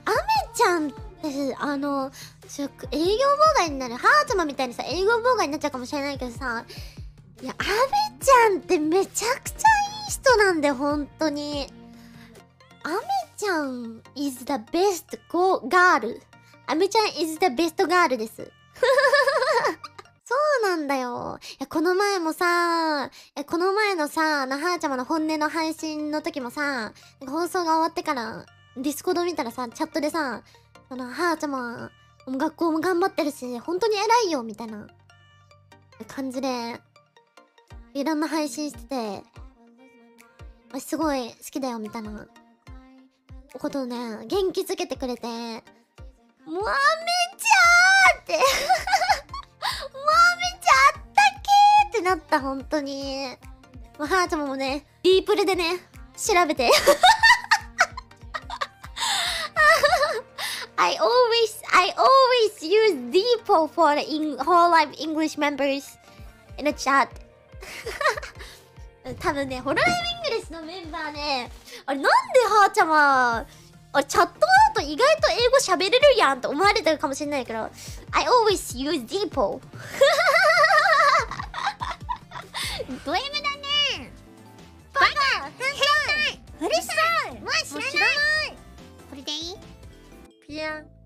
ちゃんって、営業妨害になる。はーちゃまみたいにさ、営業妨害になっちゃうかもしれないけどさ、いや、アメちゃんってめちゃくちゃいい人なんで、ほんとに。アメちゃん is the best girl。アメちゃん is the best girl です。そうなんだよ。いや、この前のさ、はーちゃまの本音の配信の時もさ、放送が終わってから、ディスコード見たらさ、チャットでさ、はーちゃま、学校も頑張ってるし、本当に偉いよ、みたいな感じで、いろんな配信してて、すごい好きだよ、みたいなことをね、元気づけてくれて、もうアメちゃーって、もうアメちゃんあったけーってなった、本当に。はーちゃまもね、Dプレでね、調べて。I always use Depot for the whole life English members in the chat. 多分ね、ホロライブイングリッシュのメンバーね、あれなんではーちゃま、チャットだと意外と英語喋れるやんと思われてるかもしれないけど、I always use Depot. ド M だね。バカ、変態、うるさい、もう知らない。これでいい？ピアン。